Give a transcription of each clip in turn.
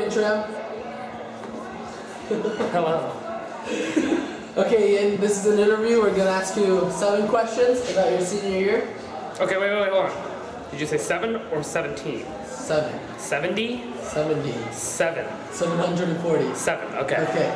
Tramm. Hello. Okay, and this is an interview. We're gonna ask you 7 questions about your senior year. Okay, wait, hold on. Did you say 7 or 17? 7. 70? 70. 7. 740. 7, okay. Okay.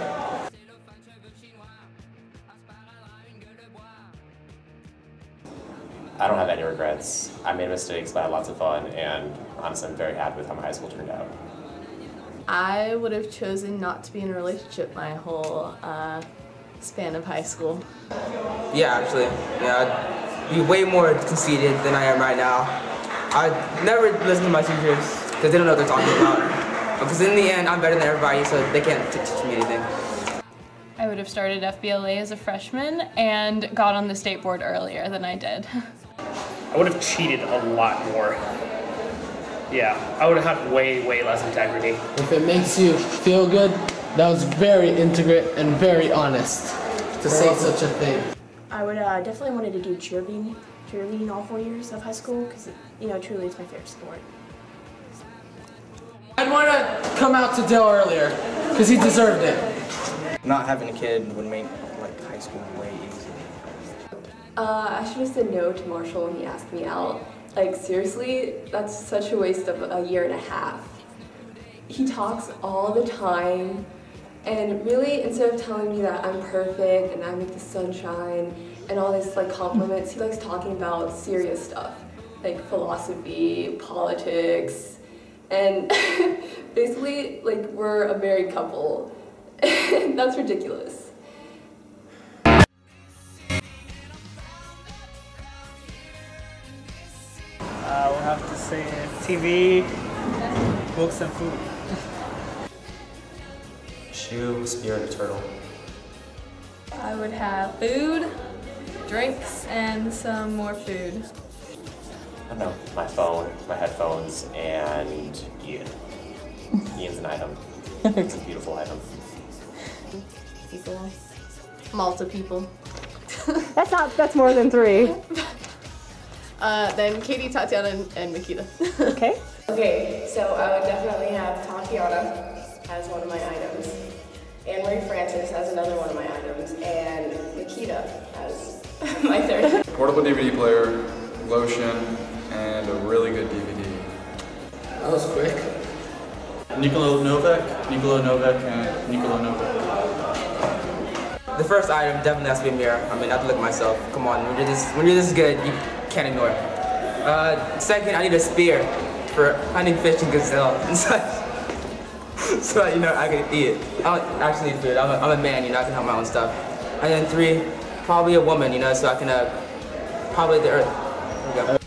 I don't have any regrets. I made mistakes, but I had lots of fun, and honestly, I'm very happy with how my high school turned out. I would have chosen not to be in a relationship my whole span of high school. Yeah, actually. Yeah, I'd be way more conceited than I am right now. I'd never listen to my teachers because they don't know what they're talking about. Because in the end, I'm better than everybody, so they can't teach me anything. I would have started FBLA as a freshman and got on the state board earlier than I did. I would have cheated a lot more. Yeah, I would have had way less integrity. If it makes you feel good, that was very integrate and very honest to say such a thing. I would definitely wanted to do cheerleading all 4 years of high school because, you know, truly it's my favorite sport. I'd want to come out to Dale earlier because he deserved it. Not having a kid would make like high school way easier. I should have said no to Marshall when he asked me out. Like, seriously, that's such a waste of a year and a half. He talks all the time, and really, instead of telling me that I'm perfect and I make the sun shine and all these like compliments, he likes talking about serious stuff, like philosophy, politics, and basically, like, we're a married couple. That's ridiculous. We'll have to say TV, books, and food. Shoe, spear, and a turtle. I would have food, drinks, and some more food. I don't know, my phone, my headphones, and Ian. Ian's an item. It's a beautiful item. People. Malta people. That's more than 3. Then Katie, Tatiana, and Nikita. Okay. Okay, so I would definitely have Tatiana as one of my items, Anne-Marie Francis as another one of my items, and Nikita as my third. Portable DVD player, lotion, and a really good DVD. That was quick. Nikola Novak, and Nikola Novak. The first item definitely has to be a mirror. I mean, I have to look at myself. Come on, when you're this good, you can't ignore it. Second, I need a spear for hunting fish and gazelle. So you know, I can eat it. I don't actually eat food. I'm a man, you know, I can help my own stuff. And then 3, probably a woman, you know, so I can populate the earth. There we go.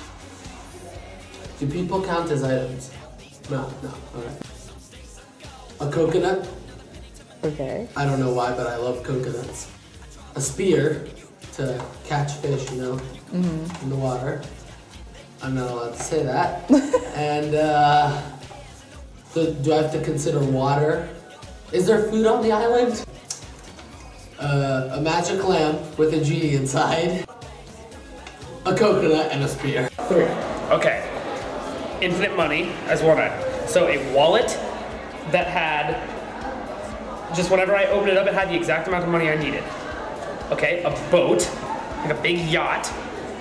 Do people count as items? No. Okay. A coconut. Okay. I don't know why, but I love coconuts. A spear to catch fish, you know, in the water. I'm not allowed to say that. And do I have to consider water? Is there food on the island? A magic lamp with a genie inside. A coconut and a spear. 3. Okay. Infinite money as one item. So a wallet that had, just whenever I opened it up, it had the exact amount of money I needed. Okay, a boat, like a big yacht,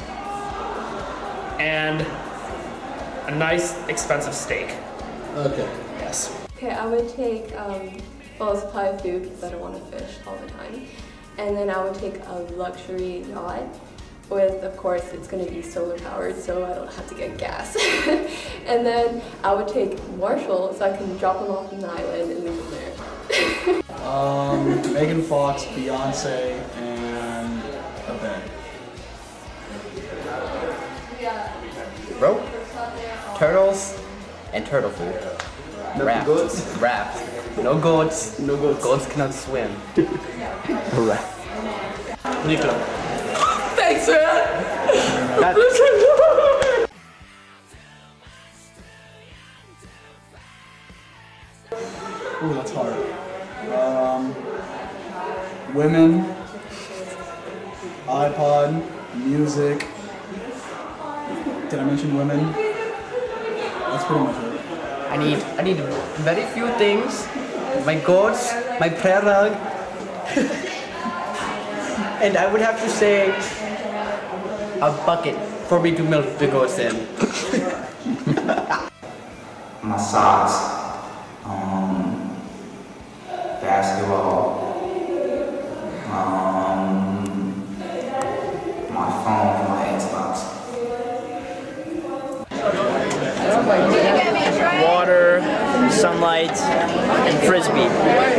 and a nice expensive steak. Okay. Yes. Okay, I would take a supply of food because I don't want to fish all the time. And then I would take a luxury yacht with, of course, it's going to be solar powered, so I don't have to get gas. And then I would take Marshall so I can drop him off on the island and leave him there. Megan Fox, Beyonce, and a bed. Rope, turtles, and turtle food. Goats? Raft. No goats. No goats. Goats cannot swim. Raft. Nico. Thanks, man! Ooh, that's hard. Women, iPod, music. Did I mention women? That's pretty much it. I need very few things. My goats, my prayer rug, and I would have to say a bucket for me to milk the goats in. My socks, basketball, my phone, my Xbox. Water, sunlight, and frisbee.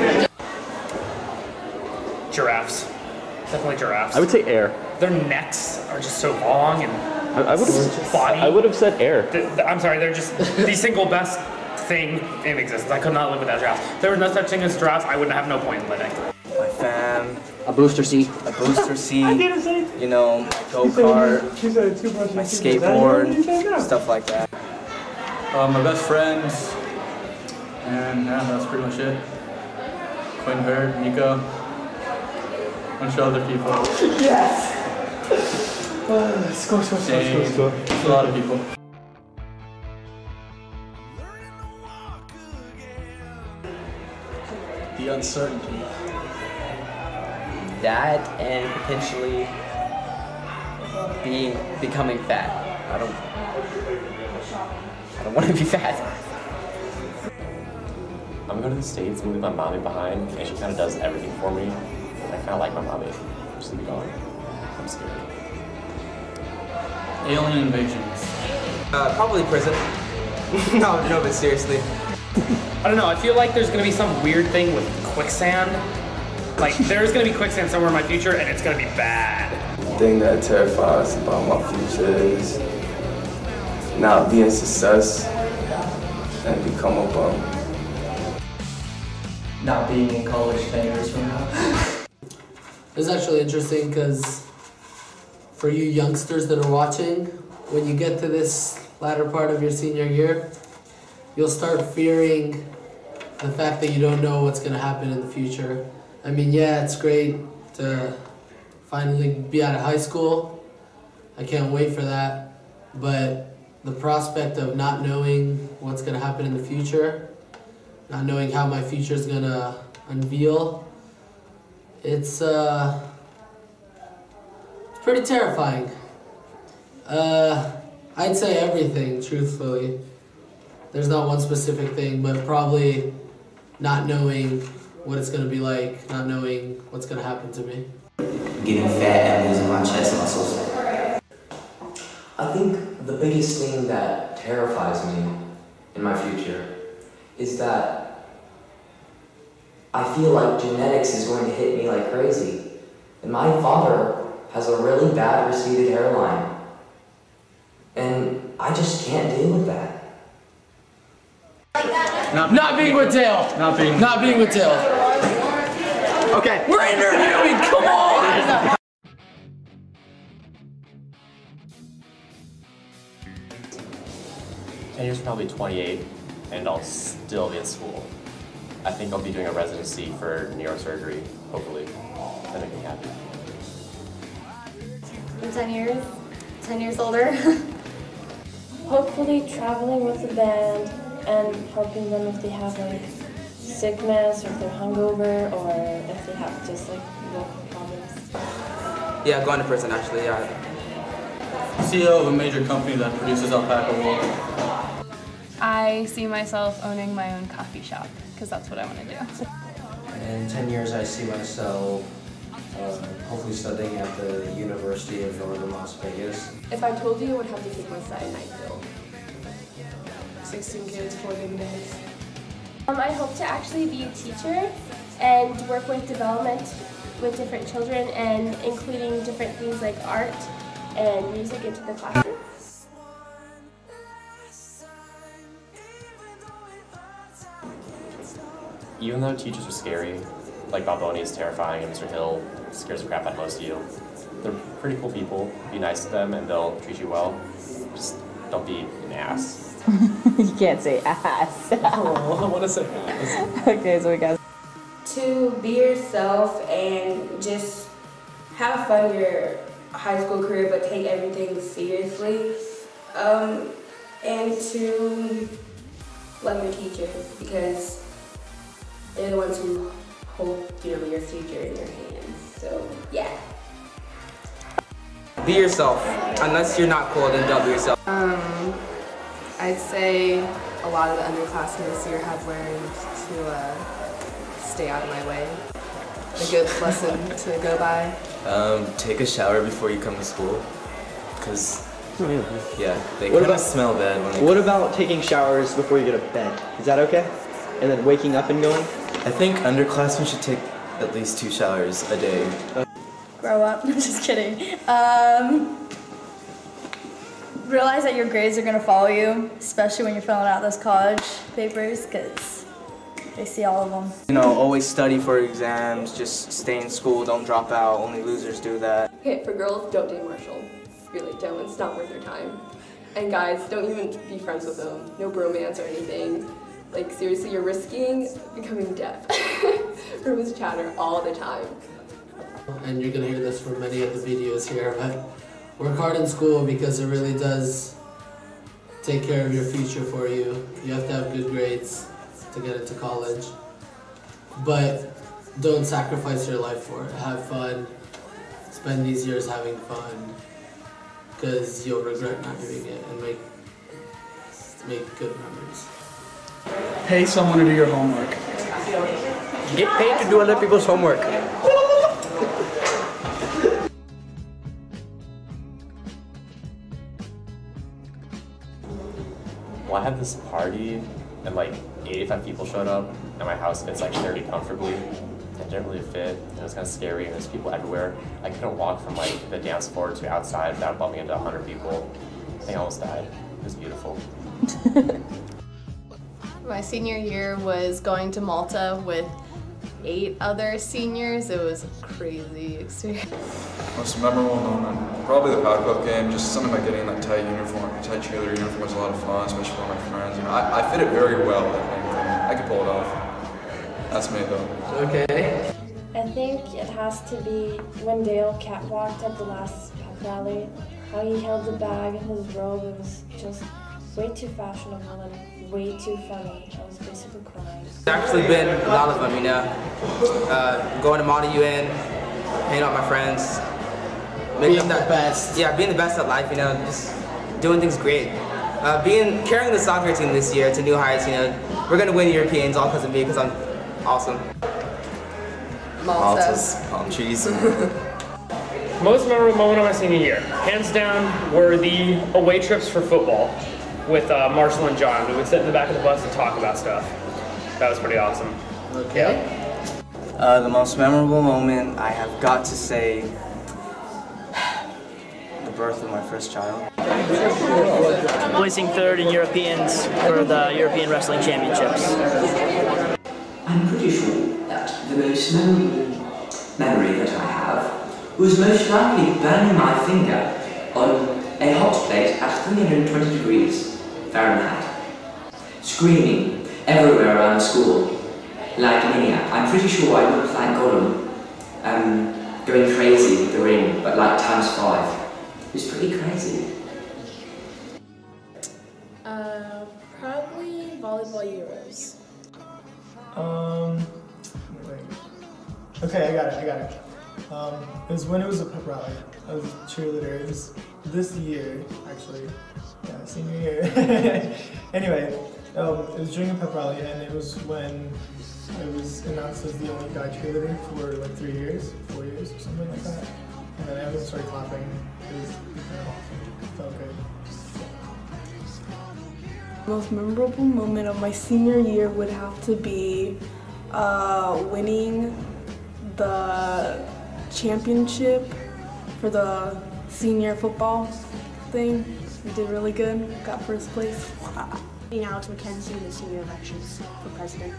Giraffes. Definitely giraffes. I would say air. Their necks are just so long and I would have said air. I'm sorry, they're just the single best thing in existence. I could not live without giraffes. If there was no such thing as giraffes, I wouldn't have no point in living. My fam. A booster seat. A booster seat. You know, my go-kart, my skateboard, stuff like that. My best friends, and yeah, that's pretty much it. Quinn, Bird, Nico, a bunch of other people. Yes! Score. It's a lot of people. The uncertainty. That and potentially becoming fat. I don't want to be fat. I'm going to the States and leave my mommy behind, and she kind of does everything for me. I kind of like my mommy. Just leave me going. I'm scared. Alien invasions. Probably prison. No, but seriously. I don't know, I feel like there's gonna be some weird thing with quicksand. Like, there's gonna be quicksand somewhere in my future, and it's gonna be bad. The thing that terrifies about my future is not being a success and become a bum. Not being in college 10 years from now. It's actually interesting because for you youngsters that are watching, when you get to this latter part of your senior year, you'll start fearing the fact that you don't know what's going to happen in the future. I mean, yeah, it's great to finally be out of high school. I can't wait for that. But the prospect of not knowing what's going to happen in the future, not knowing how my future is going to unveil, it's pretty terrifying. I'd say everything, truthfully. There's not one specific thing, but probably not knowing what it's going to be like, not knowing what's going to happen to me. Getting fat and losing my chest muscles. I think the biggest thing that terrifies me in my future is that I feel like genetics is going to hit me like crazy. And my father has a really bad receded hairline. And I just can't deal with that. Not being with Dale. Not being with Dale. Okay. We're interviewing, come on! 10 years, probably 28, and I'll still be in school. I think I'll be doing a residency for neurosurgery, hopefully. That'll make me happy. In 10 years older. Hopefully traveling with the band and helping them if they have like sickness or if they're hungover or if they have just like vocal problems. Yeah, going to prison actually, yeah. CEO of a major company that produces alpaca wool. I see myself owning my own coffee shop because that's what I want to do. In 10 years, I see myself hopefully studying at the University of Northern Las Vegas. If I told you, I would have to take my cyanide pill. 16 kids, 4 good days. I hope to actually be a teacher and work with development with different children and including different things like art and music into the classroom. Even though teachers are scary, like Balboni is terrifying and Mr. Hill scares the crap out of most of you, they're pretty cool people. Be nice to them and they'll treat you well. Just don't be an ass. You can't say ass. Oh, I want to say ass. Okay, so we got to be yourself and just have fun your high school career, but take everything seriously. And to love your teachers because they're the ones who hold, your future in their hands. So, yeah. Be yourself. Unless you're not cool, then don't be yourself. I'd say a lot of the underclassmen this year have learned to stay out of my way. A good lesson to go by. Take a shower before you come to school, because yeah, they What kind of about- smell bad when they What about taking showers before you go to bed? Is that okay? And then waking up and going? I think underclassmen should take at least 2 showers a day. Grow up. Just kidding. Realize that your grades are gonna follow you, especially when you're filling out those college papers, because they see all of them. You know, always study for exams, just stay in school, don't drop out, only losers do that. Okay, for girls, don't date Marshall. Really don't, it's not worth your time. And guys, don't even be friends with him. No bromance or anything. Like seriously, you're risking becoming deaf from his chatter all the time. And you're gonna hear this from many of the videos here, but work hard in school because it really does take care of your future for you. You have to have good grades to get into college. But don't sacrifice your life for it. Have fun. Spend these years having fun because you'll regret not doing it and make good memories. Pay someone to do your homework. Get paid to do other people's homework. Well, I had this party and like 85 people showed up and my house fits like 30 comfortably. It didn't really fit. It was kind of scary and there's people everywhere. I couldn't walk from like the dance floor to outside without bumping into 100 people. I think I almost died. It was beautiful. My senior year was going to Malta with 8 other seniors. It was a crazy experience. Most memorable moment, probably the Power Club game. Just something like getting that tight uniform, tight cheerleader uniform was a lot of fun, especially for my friends. You know, I fit it very well. I think I could pull it off. That's me though. Okay. I think it has to be when Dale catwalked at the last pep rally. How he held the bag in his robe. It was just way too fashionable and way too funny. I was basically crying. It's actually been a lot of them, you know. Going to Malta UN, hanging out with my friends. Being the best. Yeah, being the best at life, you know, just doing things great. Carrying the soccer team this year to new heights, you know. We're gonna win Europeans all because of me, because I'm awesome. Malta's palm trees. Most memorable moment of my senior year, hands down, were the away trips for football with Marshall and John. We would sit in the back of the bus and talk about stuff. That was pretty awesome. Okay. The most memorable moment, I have got to say, the birth of my first child. Placing third in Europeans for the European Wrestling Championships. I'm pretty sure that the most memorable memory that I have was most likely burning my finger on a hot plate at 320 degrees Fahrenheit. Screaming everywhere around school like a maniac. I'm pretty sure I looked like Gollum, going crazy with the ring, but like ×5. It was pretty crazy. Probably volleyball Euros. Wait. Okay, I got it. It was when it was a pep rally. I was a cheerleader. It was this year, actually. Yeah, senior year. Anyway, it was during a pep rally, and it was when I was announced as the only guy cheerleader for like 4 years or something like that. And then everyone started clapping. It was kind of awesome. It felt good. The most memorable moment of my senior year would have to be winning the championship for the senior football thing. We did really good, got first place. Being Alex McKenzie in the senior elections for president.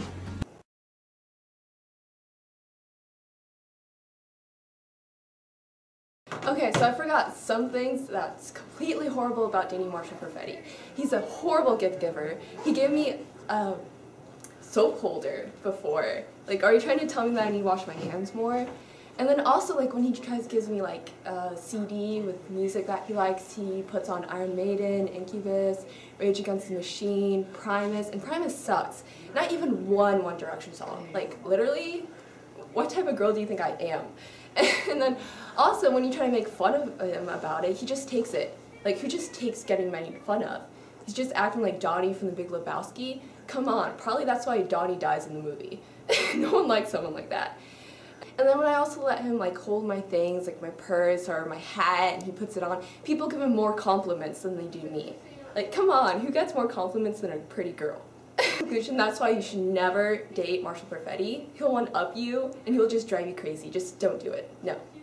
Okay, so I forgot some things that's completely horrible about Danny Marshall Perfetti. He's a horrible gift giver. He gave me a soap holder before. Like, are you trying to tell me that I need to wash my hands more? And then also, like, when he gives me, like, a CD with music that he likes, he puts on Iron Maiden, Incubus, Rage Against the Machine, Primus, and Primus sucks. Not even one Direction song. Like, literally, what type of girl do you think I am? And then also, when you try to make fun of him about it, he just takes it. Like, who just takes getting made fun of? He's just acting like Donnie from The Big Lebowski. Come on, probably that's why Donnie dies in the movie. No one likes someone like that. And then when I also let him like hold my things, like my purse or my hat, and he puts it on, people give him more compliments than they do me. Like, come on, who gets more compliments than a pretty girl? Conclusion, that's why you should never date Marshall Perfetti. He'll one-up you, and he'll just drive you crazy. Just don't do it. No.